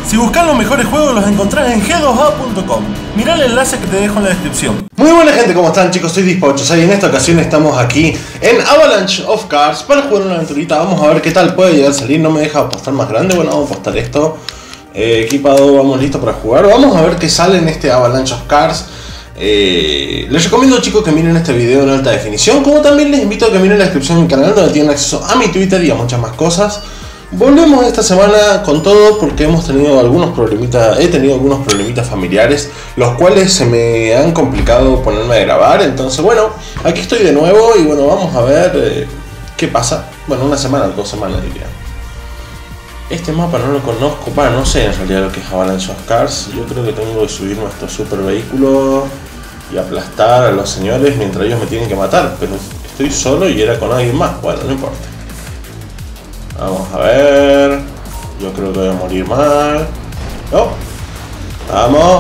Si buscas los mejores juegos los encontrás en g2a.com. Mirá el enlace que te dejo en la descripción. Muy buena gente, ¿cómo están chicos? Soy Dispo86 y en esta ocasión estamos aquí en Avalanche of Cards para jugar una aventurita. Vamos a ver qué tal puede llegar a salir. No me deja apostar más grande. Bueno, vamos a apostar esto. Equipado, vamos listo para jugar. Vamos a ver qué sale en este Avalanche of Cards. Les recomiendo chicos que miren este video en alta definición, como también les invito a que miren la descripción de mi canal donde tienen acceso a mi Twitter y a muchas más cosas. Volvemos esta semana con todo porque he tenido algunos problemitas familiares, los cuales se me han complicado ponerme a grabar. Entonces bueno, aquí estoy de nuevo y bueno, vamos a ver qué pasa. Bueno, una semana, 2 semanas diría. Este mapa no lo conozco, no sé en realidad lo que es Avalanche of Cards. Yo creo que tengo que subir nuestro super vehículo y aplastar a los señores mientras ellos me tienen que matar. Pero estoy solo y era con alguien más, bueno, no importa. Vamos a ver. Yo creo que voy a morir mal. No. Vamos.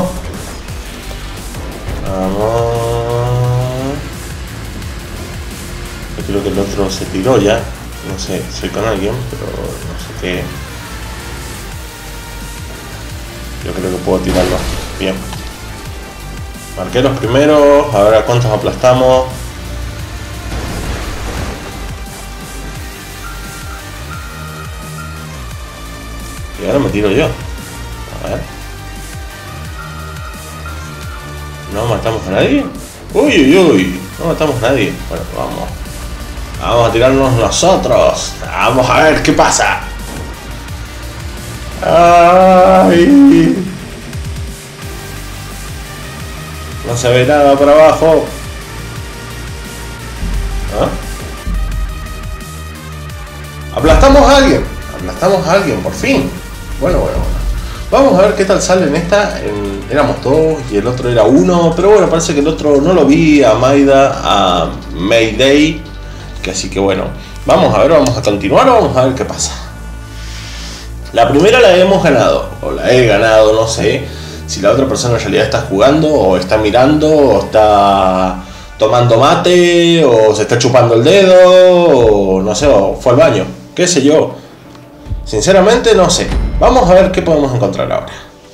Vamos. Yo creo que el otro se tiró ya. No sé, soy con alguien, pero no sé qué. Yo creo que puedo tirarlo. Bien. Marqué los primeros. A ver a cuántos aplastamos. Y ahora me tiro yo. A ver. ¿No matamos a nadie? Uy, uy, uy. No matamos a nadie. Bueno, vamos. Vamos a tirarnos nosotros. Vamos a ver qué pasa. Ay. No se ve nada por abajo. ¿Ah? Aplastamos a alguien. Aplastamos a alguien, por fin. Bueno. Vamos a ver qué tal sale en esta. Éramos 2 y el otro era 1. Pero bueno, parece que el otro no lo vi. A Maida, a Mayday. Así que bueno, vamos a ver, vamos a continuar. Vamos a ver qué pasa. La primera la hemos ganado. O la he ganado, no sé. Si la otra persona en realidad está jugando. O está mirando. O está tomando mate. O se está chupando el dedo. O no sé, o fue al baño. Qué sé yo. Sinceramente no sé. Vamos a ver qué podemos encontrar ahora.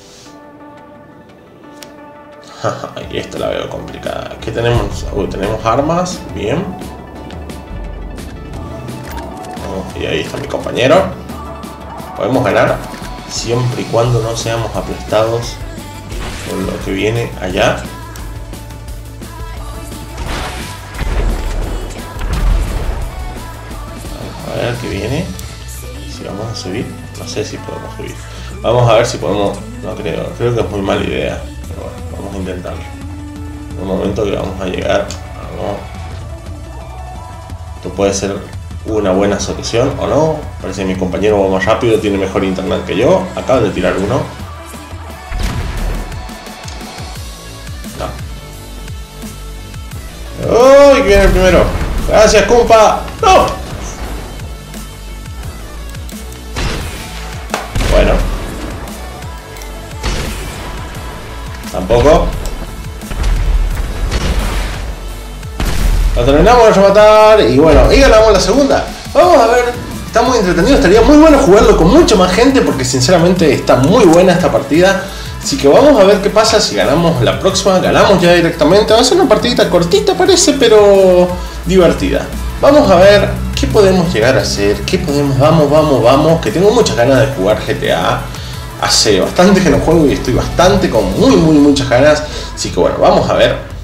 Y esta la veo complicada. ¿Qué tenemos? Tenemos armas. Bien. Y ahí está mi compañero. Podemos ganar siempre y cuando no seamos aplastados por lo que viene allá. Vamos a ver qué viene. Si vamos a subir, no sé si podemos subir. Vamos a ver si podemos. No creo, creo que es muy mala idea. Pero bueno, vamos a intentarlo. En un momento que vamos a llegar. Vamos. Esto puede ser una buena solución o no. Parece que mi compañero va más rápido, tiene mejor internet que yo. Acaba de tirar uno. No. ¡Uy! Que viene el primero. Gracias, compa. ¡No! Bueno. Tampoco. Lo terminamos de rematar y bueno, y ganamos la segunda. Vamos a ver, está muy entretenido, estaría muy bueno jugarlo con mucha más gente porque sinceramente está muy buena esta partida. Así que vamos a ver qué pasa si ganamos la próxima, ganamos ya directamente. Va a ser una partidita cortita parece, pero divertida. Vamos a ver qué podemos llegar a hacer, qué podemos, vamos, que tengo muchas ganas de jugar GTA. Hace bastante que no juego y estoy bastante con muchas ganas. Así que bueno, vamos a ver.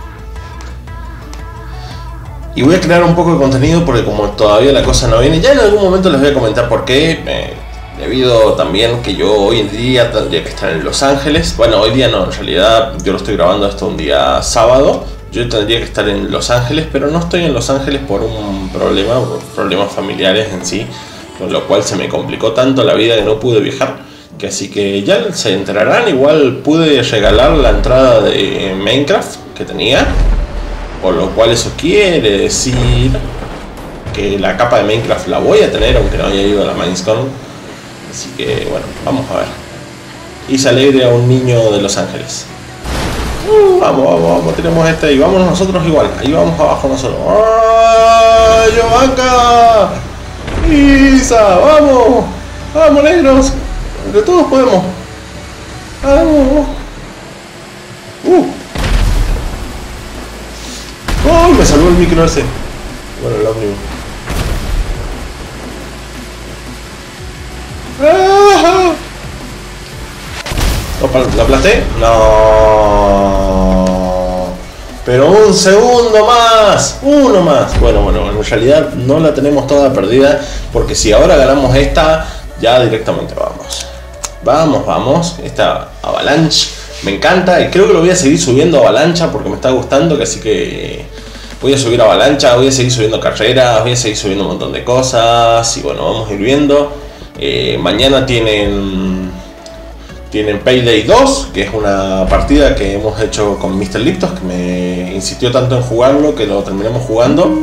Y voy a crear un poco de contenido porque como todavía la cosa no viene, ya en algún momento les voy a comentar por qué. Debido también que yo hoy en día tendría que estar en Los Ángeles. Bueno, hoy día no, en realidad yo lo estoy grabando esto un día sábado. Yo tendría que estar en Los Ángeles, pero no estoy en Los Ángeles por un problema, por problemas familiares en sí. Con lo cual se me complicó tanto la vida que no pude viajar. Que así que ya se enterarán, igual pude regalar la entrada de Minecraft que tenía. Por lo cual eso quiere decir que la capa de Minecraft la voy a tener, aunque no haya ido a la Minecon. Así que bueno, vamos a ver. Hice alegre a un niño de Los Ángeles. Vamos, tenemos este y vamos nosotros igual. Ahí vamos abajo nosotros. ¡Ay, Yovanka! ¡Isa! ¡Vamos! ¡Vamos, negros! Entre todos podemos. ¡Oh! ¡Oh! Me salvó el micro ese. Bueno, el ómnibus. ¡Ah! ¿Lo aplasté? No. Pero un segundo más. Uno más. Bueno, en realidad no la tenemos toda perdida. Porque si ahora ganamos esta, ya directamente vamos. Vamos. Esta Avalanche me encanta. Y creo que lo voy a seguir subiendo a Avalancha porque me está gustando. Así que voy a subir a Avalancha. Voy a seguir subiendo carreras. Voy a seguir subiendo un montón de cosas. Y bueno, vamos a ir viendo. Mañana tienen Payday 2, que es una partida que hemos hecho con Mr. Liptos, que me insistió tanto en jugarlo que lo terminamos jugando.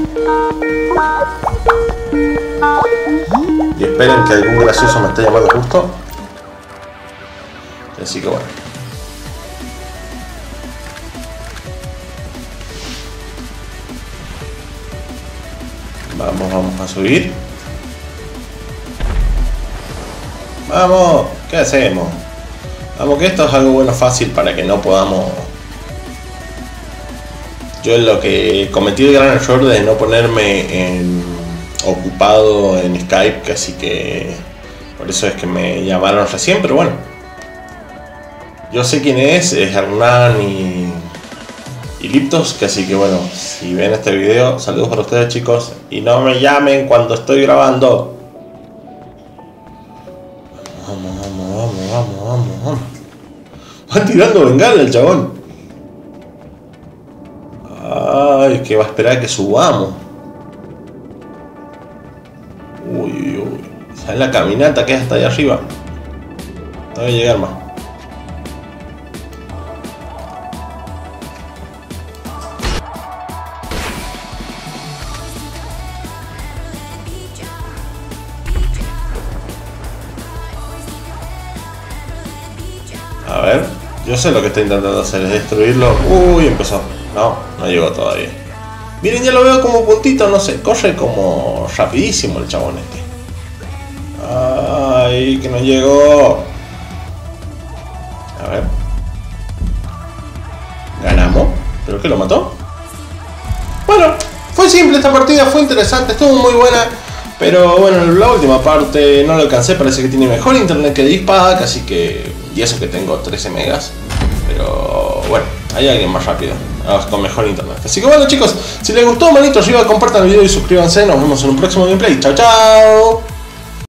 Y esperen que algún gracioso me esté llamando justo. Así que bueno. Vamos a subir. Vamos, ¿qué hacemos? Vamos, que esto es algo bueno fácil para que no podamos. Yo lo que cometí el gran error de no ponerme ocupado en Skype, así que por eso es que me llamaron recién, pero bueno. Yo sé quién es Hernán y Liptos, que así que bueno, si ven este video, saludos para ustedes, chicos, y no me llamen cuando estoy grabando. Vamos. Va tirando bengala el chabón. Ay, que va a esperar a que subamos. Uy. ¿Sabes la caminata que es hasta allá arriba? No voy a llegar más. A ver, yo sé lo que está intentando hacer, es destruirlo. Uy, empezó. No llegó todavía. Miren, ya lo veo como puntito, no sé, corre como rapidísimo el chabón este. Ay, que no llegó. A ver. Ganamos. ¿Pero qué lo mató? Bueno, fue simple esta partida, fue interesante, estuvo muy buena. Pero bueno, la última parte no lo alcancé, parece que tiene mejor internet que Dispack, así que... Y eso que tengo 13 megas. Pero bueno, hay alguien más rápido, con mejor internet. Así que bueno, chicos, si les gustó, manito arriba, compartan el video y suscríbanse. Nos vemos en un próximo gameplay. Chao, chao.